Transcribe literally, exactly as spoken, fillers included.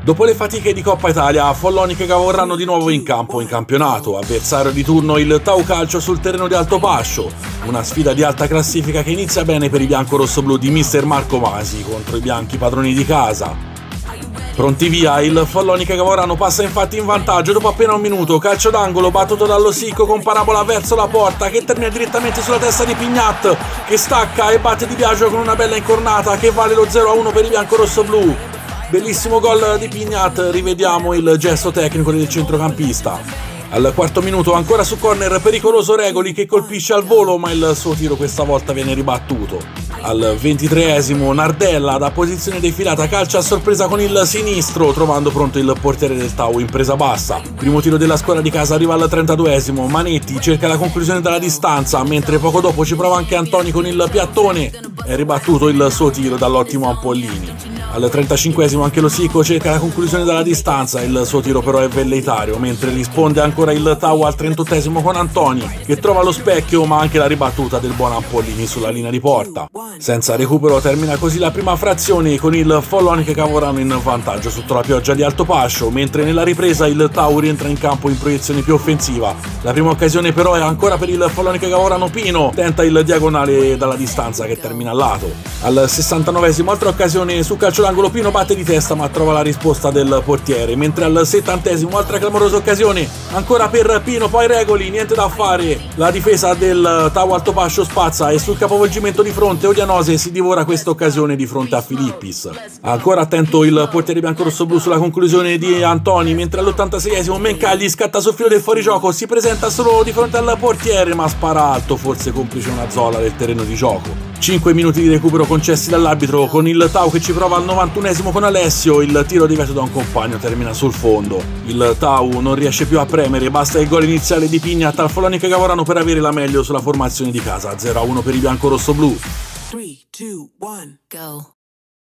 Dopo le fatiche di Coppa Italia, Follonica vorranno di nuovo in campo in campionato, avversario di turno il Tau Calcio sul terreno di Altopascio, una sfida di alta classifica che inizia bene per i bianco-rossoblù di mister Marco Masi contro i bianchi padroni di casa. Pronti via, il Follonica Gavorrano passa infatti in vantaggio dopo appena un minuto, calcio d'angolo battuto dallo Sicco con parabola verso la porta che termina direttamente sulla testa di Pignat che stacca e batte Di Biagio con una bella incornata che vale lo zero a uno per i bianco-rossoblù. Bellissimo gol di Pignat, rivediamo il gesto tecnico del centrocampista. Al quarto minuto ancora su corner pericoloso Regoli che colpisce al volo ma il suo tiro questa volta viene ribattuto. Al ventitreesimo Nardella da posizione defilata calcia a sorpresa con il sinistro trovando pronto il portiere del Tau in presa bassa. Primo tiro della squadra di casa arriva al trentaduesimo, Manetti cerca la conclusione dalla distanza mentre poco dopo ci prova anche Antoni con il piattone, è ribattuto il suo tiro dall'ottimo Ampollini. Al trentacinquesimo anche lo Sicco cerca la conclusione dalla distanza, il suo tiro però è velleitario, mentre risponde ancora il Tau al trentottesimo con Antoni, che trova lo specchio ma anche la ribattuta del buon Ampollini sulla linea di porta. Senza recupero termina così la prima frazione con il Follonica Gavorrano in vantaggio sotto la pioggia di Altopascio, mentre nella ripresa il Tau rientra in campo in proiezione più offensiva. La prima occasione però è ancora per il Follonica Gavorrano, Pino tenta il diagonale dalla distanza che termina al lato. Al sessantanovesimo altra occasione su calcio d'angolo, Pino batte di testa ma trova la risposta del portiere, mentre al settantesimo altra clamorosa occasione ancora per Pino, poi Regoli, niente da fare, la difesa del Tau Altopascio spazza e sul capovolgimento di fronte Odianose si divora questa occasione di fronte a Filippis. Ancora attento il portiere biancorossoblù sulla conclusione di Antoni, mentre all'ottantaseiesimo Mencagli scatta sul filo del fuorigioco, si presenta solo di fronte al portiere ma spara alto, forse complice una zolla del terreno di gioco. cinque minuti di recupero concessi dall'arbitro con il Tau che ci prova al novantunesimo con Alessio, il tiro deviato da un compagno termina sul fondo. Il Tau non riesce più a premere, basta il gol iniziale di Pignat al Follonica Gavorrano per avere la meglio sulla formazione di casa, zero a uno per i biancorossoblù. three, two, one, go.